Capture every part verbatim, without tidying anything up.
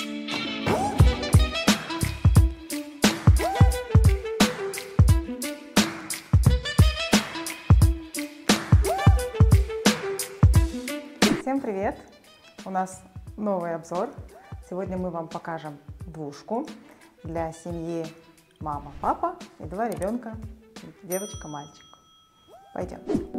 Всем привет! У нас новый обзор. Сегодня мы вам покажем двушку для семьи мама, папа и два ребенка, девочка, мальчик. Пойдем.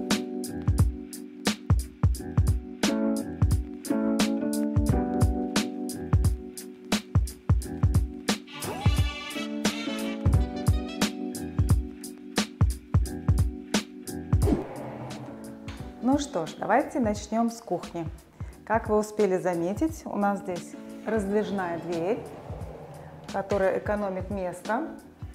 Ну что ж, давайте начнем с кухни. Как вы успели заметить, у нас здесь раздвижная дверь, которая экономит место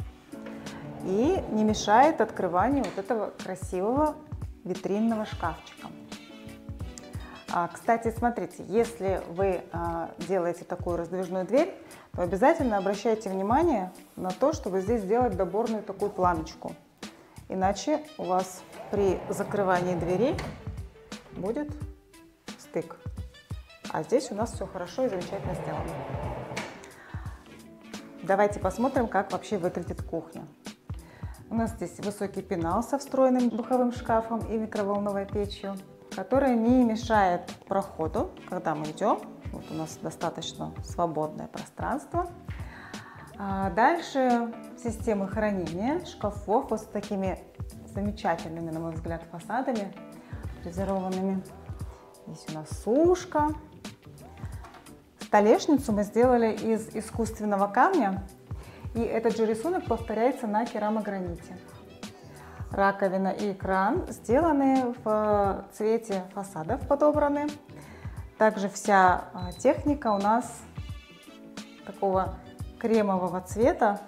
и не мешает открыванию вот этого красивого витринного шкафчика. А, кстати, смотрите, если вы а, делаете такую раздвижную дверь, то обязательно обращайте внимание на то, чтобы здесь сделать доборную такую планочку. Иначе у вас при закрывании двери будет стык. А здесь у нас все хорошо и замечательно сделано. Давайте посмотрим, как вообще выглядит кухня. У нас здесь высокий пенал со встроенным духовым шкафом и микроволновой печью, которая не мешает проходу, когда мы идем. Вот у нас достаточно свободное пространство. А дальше системы хранения шкафов вот с такими замечательными, на мой взгляд, фасадами фрезерованными. Здесь у нас сушка. Столешницу мы сделали из искусственного камня, и этот же рисунок повторяется на керамограните. Раковина и экран сделаны в цвете фасадов, подобраны. Также вся техника у нас такого кремового цвета,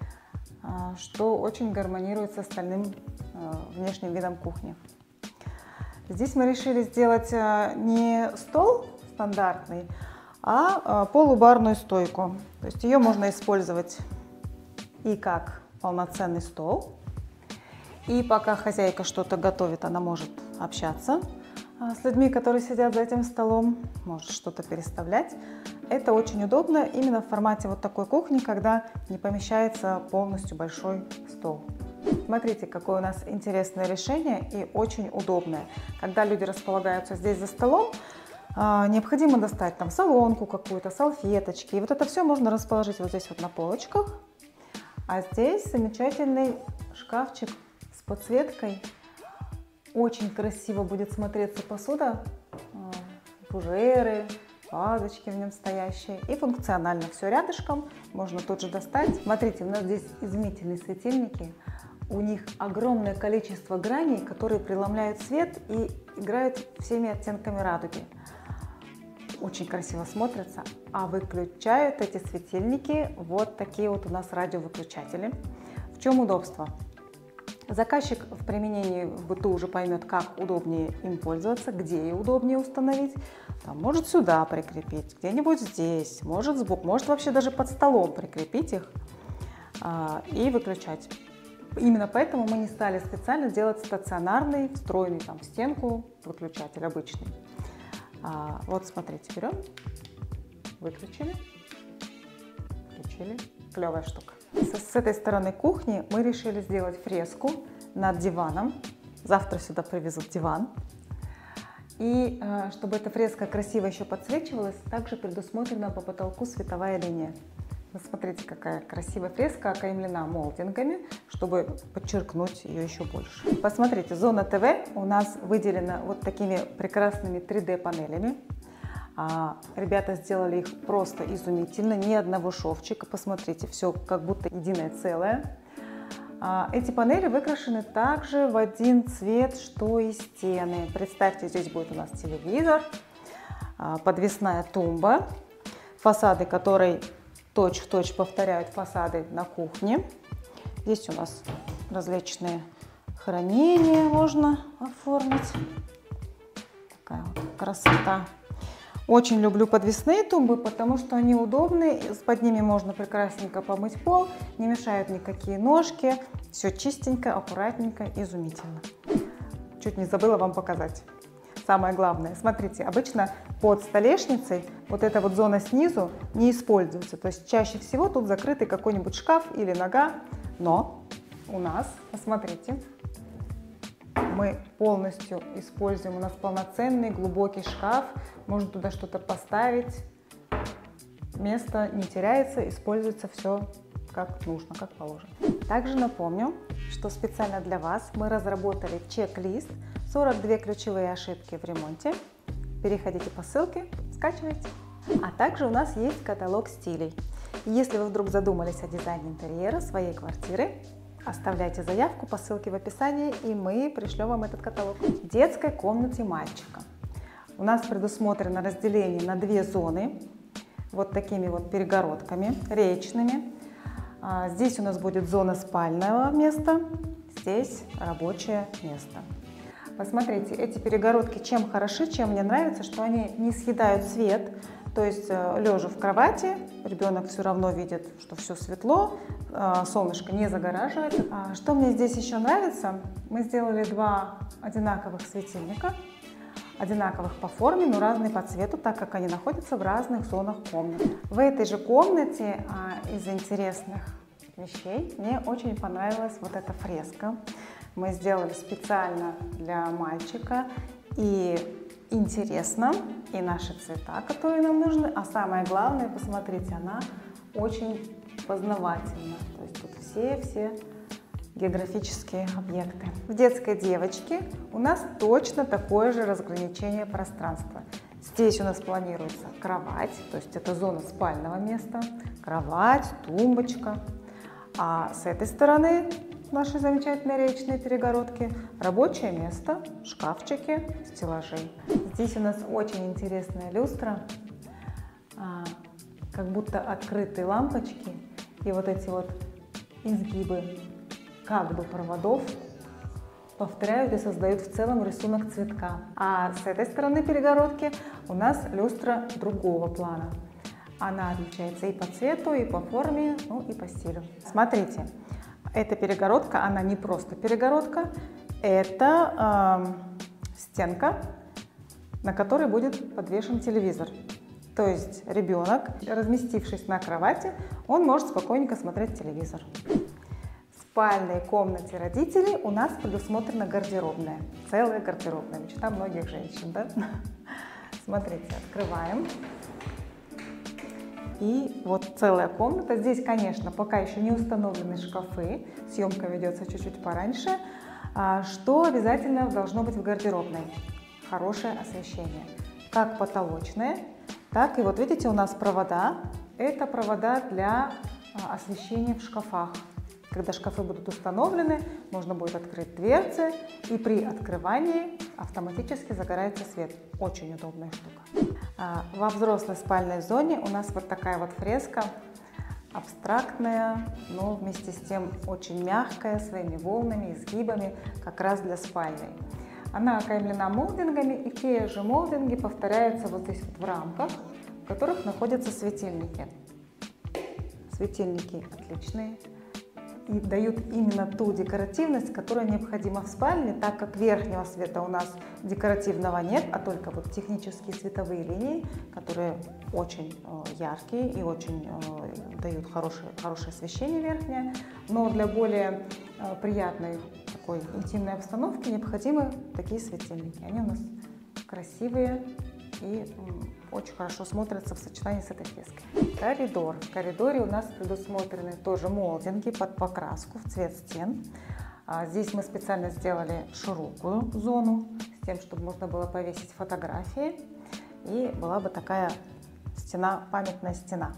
что очень гармонирует с остальным внешним видом кухни. Здесь мы решили сделать не стол стандартный, а полубарную стойку. То есть ее можно использовать и как полноценный стол, и пока хозяйка что-то готовит, она может общаться с людьми, которые сидят за этим столом, может что-то переставлять. Это очень удобно именно в формате вот такой кухни, когда не помещается полностью большой стол. Смотрите, какое у нас интересное решение и очень удобное. Когда люди располагаются здесь за столом, необходимо достать там солонку какую-то, салфеточки. И вот это все можно расположить вот здесь вот на полочках. А здесь замечательный шкафчик с подсветкой. Очень красиво будет смотреться посуда, фужеры, вазочки в нем стоящие. И функционально все рядышком. Можно тут же достать. Смотрите, у нас здесь изумительные светильники. У них огромное количество граней, которые преломляют свет и играют всеми оттенками радуги. Очень красиво смотрятся. А выключают эти светильники вот такие вот у нас радиовыключатели. В чем удобство? Заказчик в применении в быту уже поймет, как удобнее им пользоваться, где и удобнее установить. Там, может сюда прикрепить, где-нибудь здесь, может сбоку, может вообще даже под столом прикрепить их а, и выключать. Именно поэтому мы не стали специально делать стационарный, встроенный там в стенку выключатель обычный. А, вот смотрите, берем, выключили, включили. Клевая штука. С, с этой стороны кухни мы решили сделать фреску над диваном. Завтра сюда привезут диван. И э, чтобы эта фреска красиво еще подсвечивалась, также предусмотрена по потолку световая линия. Вы смотрите, какая красивая фреска, окаймлена молдингами, чтобы подчеркнуть ее еще больше. Посмотрите, зона ТВ у нас выделена вот такими прекрасными три дэ панелями. А, ребята сделали их просто изумительно, ни одного шовчика. Посмотрите, все как будто единое целое. А, эти панели выкрашены также в один цвет, что и стены. Представьте, здесь будет у нас телевизор, а, подвесная тумба, фасады, которые точь-в-точь повторяют фасады на кухне. Здесь у нас различные хранения можно оформить. Такая вот красота. Очень люблю подвесные тумбы, потому что они удобны, под ними можно прекрасненько помыть пол, не мешают никакие ножки, все чистенько, аккуратненько, изумительно. Чуть не забыла вам показать. самое главное. Смотрите, обычно под столешницей вот эта вот зона снизу не используется. То есть чаще всего тут закрытый какой-нибудь шкаф или нога. Но у нас, посмотрите, мы полностью используем, у нас полноценный глубокий шкаф. Можно туда что-то поставить. Место не теряется, используется все как нужно, как положено. Также напомню, что специально для вас мы разработали чек-лист сорок две ключевые ошибки в ремонте. Переходите по ссылке, скачивайте. А также у нас есть каталог стилей. Если вы вдруг задумались о дизайне интерьера своей квартиры, оставляйте заявку по ссылке в описании, и мы пришлем вам этот каталог. В детской комнате мальчика у нас предусмотрено разделение на две зоны, вот такими вот перегородками речными. Здесь у нас будет зона спального места, здесь рабочее место. Посмотрите, эти перегородки чем хороши, чем мне нравится, что они не съедают свет. То есть лежа в кровати, ребенок все равно видит, что все светло, солнышко не загораживает. Что мне здесь еще нравится, мы сделали два одинаковых светильника, одинаковых по форме, но разные по цвету, так как они находятся в разных зонах комнаты. В этой же комнате из интересных вещей мне очень понравилась вот эта фреска. Мы сделали специально для мальчика, и интересно, и наши цвета, которые нам нужны, а самое главное, посмотрите, она очень познавательна. То есть тут все-все географические объекты. В детской девочке у нас точно такое же разграничение пространства. Здесь у нас планируется кровать, то есть это зона спального места, кровать, тумбочка. А с этой стороны наши замечательные речные перегородки, рабочее место, шкафчики, стеллажи. Здесь у нас очень интересная люстра, как будто открытые лампочки, и вот эти вот изгибы как бы проводов повторяют и создают в целом рисунок цветка. А с этой стороны перегородки у нас люстра другого плана. Она отличается и по цвету, и по форме, ну и по стилю. Смотрите, эта перегородка, она не просто перегородка, это э, стенка, на которой будет подвешен телевизор. То есть ребенок, разместившись на кровати, он может спокойненько смотреть телевизор. В спальной комнате родителей у нас предусмотрена гардеробная, целая гардеробная, мечта многих женщин, да? Смотрите, открываем. И вот целая комната. Здесь, конечно, пока еще не установлены шкафы, съемка ведется чуть-чуть пораньше. Что обязательно должно быть в гардеробной? Хорошее освещение, как потолочное, так и вот видите, у нас провода. Это провода для освещения в шкафах. Когда шкафы будут установлены, можно будет открыть дверцы, и при открывании автоматически загорается свет. Очень удобная штука. Во взрослой спальной зоне у нас вот такая вот фреска, абстрактная, но вместе с тем очень мягкая, своими волнами, изгибами, как раз для спальной. Она окаймлена молдингами, и те же молдинги повторяются вот здесь вот в рамках, в которых находятся светильники. Светильники отличные и дают именно ту декоративность, которая необходима в спальне, так как верхнего света у нас декоративного нет, а только вот технические световые линии, которые очень яркие и очень дают хорошее, хорошее освещение верхнее. Но для более приятной такой интимной обстановки необходимы такие светильники. Они у нас красивые и очень хорошо смотрятся в сочетании с этой фреской. Коридор. В коридоре у нас предусмотрены тоже молдинги под покраску в цвет стен. Здесь мы специально сделали широкую зону с тем, чтобы можно было повесить фотографии, и была бы такая стена, памятная стена.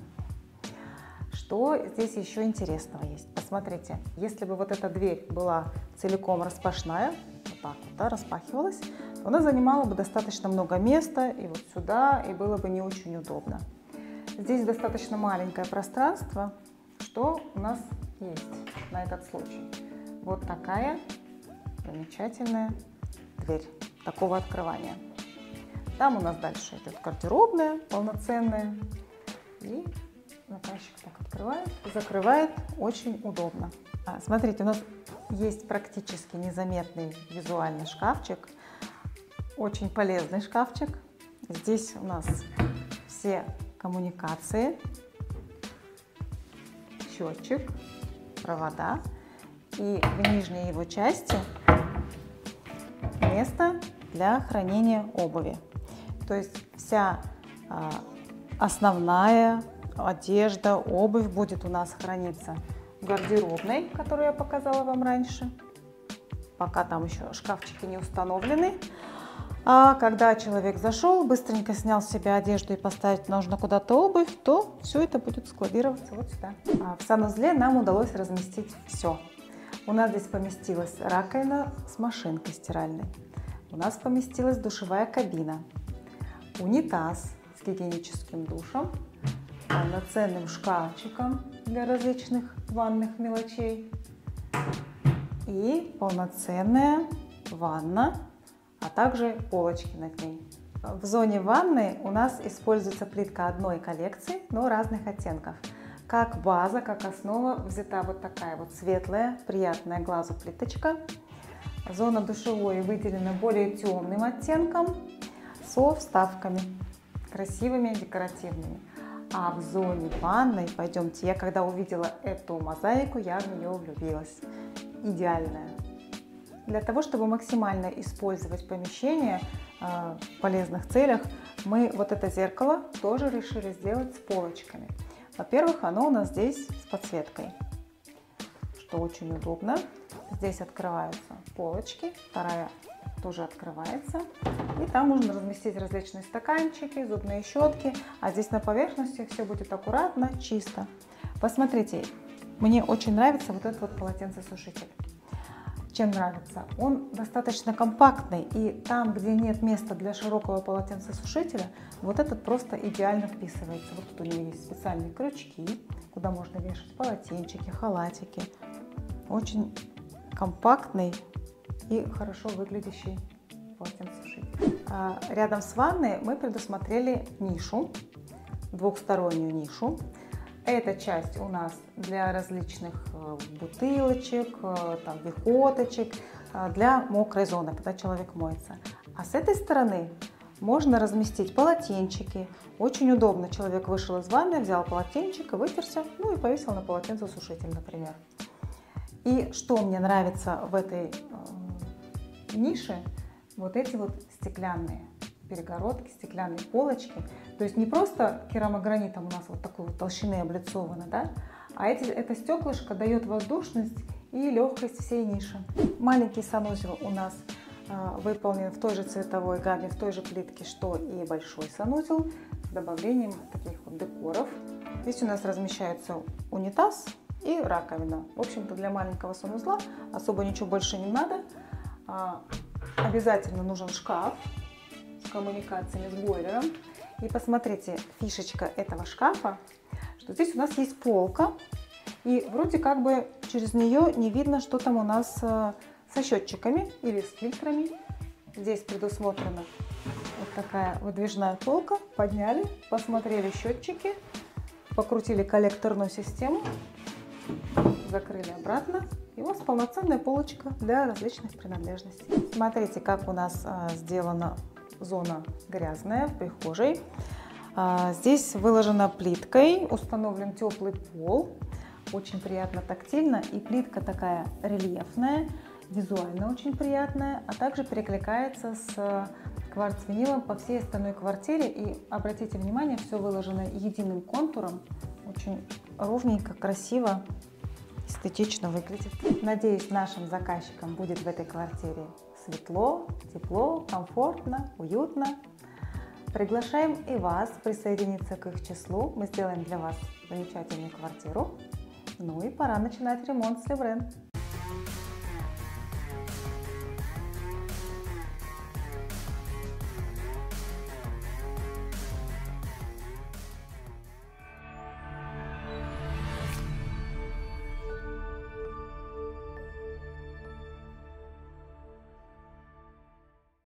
Что здесь еще интересного есть? Посмотрите, если бы вот эта дверь была целиком распашная, вот так вот, да, распахивалась, то она занимала бы достаточно много места и вот сюда, и было бы не очень удобно. Здесь достаточно маленькое пространство, что у нас есть на этот случай. Вот такая замечательная дверь такого открывания. Там у нас дальше идет гардеробная полноценная, и заказчик так открывает и закрывает очень удобно. А, смотрите, у нас есть практически незаметный визуальный шкафчик. очень полезный шкафчик. Здесь у нас все коммуникации, счетчик, провода. И в нижней его части место для хранения обуви. То есть вся а, основная одежда, обувь будет у нас храниться в гардеробной, которую я показала вам раньше. Пока там еще шкафчики не установлены. А когда человек зашел, быстренько снял с себя одежду и поставить нужно куда-то обувь, то все это будет складироваться вот сюда. А в санузле нам удалось разместить все. У нас здесь поместилась раковина с машинкой стиральной. У нас поместилась душевая кабина, унитаз с гигиеническим душем, полноценным шкафчиком для различных ванных мелочей и полноценная ванна, а также полочки над ней. В зоне ванны у нас используется плитка одной коллекции, но разных оттенков. Как база, как основа взята вот такая вот светлая, приятная глазу плиточка. Зона душевой выделена более темным оттенком со вставками, красивыми, декоративными. А в зоне ванной, пойдемте, я когда увидела эту мозаику, я в нее влюбилась. Идеальная. Для того, чтобы максимально использовать помещение э, в полезных целях, мы вот это зеркало тоже решили сделать с полочками. Во-первых, оно у нас здесь с подсветкой, что очень удобно. Здесь открываются полочки, вторая тоже открывается. И там можно разместить различные стаканчики, зубные щетки. А здесь на поверхности все будет аккуратно, чисто. Посмотрите, мне очень нравится вот этот вот полотенцесушитель. Чем нравится? Он достаточно компактный, и там, где нет места для широкого полотенцесушителя, вот этот просто идеально вписывается. Вот тут у него есть специальные крючки, куда можно вешать полотенчики, халатики. Очень компактный и хорошо выглядящий полотенцесушитель. А рядом с ванной мы предусмотрели нишу, двухстороннюю нишу. Эта часть у нас для различных бутылочек, там, вихоточек, для мокрой зоны, когда человек моется. А с этой стороны можно разместить полотенчики. Очень удобно. Человек вышел из ванны, взял полотенчик, вытерся, ну и повесил на полотенцесушитель, например. И что мне нравится в этой э, нише, вот эти вот стеклянные перегородки, стеклянные полочки. То есть не просто керамогранитом у нас вот такой вот толщины облицовано, да, а эти, это стеклышко дает воздушность и легкость всей ниши. Маленький санузел у нас э, выполнен в той же цветовой гамме, в той же плитке, что и большой санузел, с добавлением таких вот декоров. Здесь у нас размещается унитаз и раковина. В общем-то, для маленького санузла особо ничего больше не надо. А, обязательно нужен шкаф с коммуникациями, с бойлером. И посмотрите, фишечка этого шкафа, что здесь у нас есть полка, и вроде как бы через нее не видно, что там у нас со счетчиками или с фильтрами. Здесь предусмотрена вот такая выдвижная полка. Подняли, посмотрели счетчики, покрутили коллекторную систему, закрыли обратно. И у вас полноценная полочка для различных принадлежностей. Смотрите, как у нас а, сделана зона грязная в прихожей. А, здесь выложена плиткой, установлен теплый пол. Очень приятно тактильно. И плитка такая рельефная, визуально очень приятная, а также перекликается с кварц-винилом по всей остальной квартире. И обратите внимание, все выложено единым контуром. Очень ровненько, красиво, эстетично выглядит. Надеюсь, нашим заказчикам будет в этой квартире светло, тепло, комфортно, уютно. Приглашаем и вас присоединиться к их числу. Мы сделаем для вас замечательную квартиру. Ну и пора начинать ремонт с Леврен.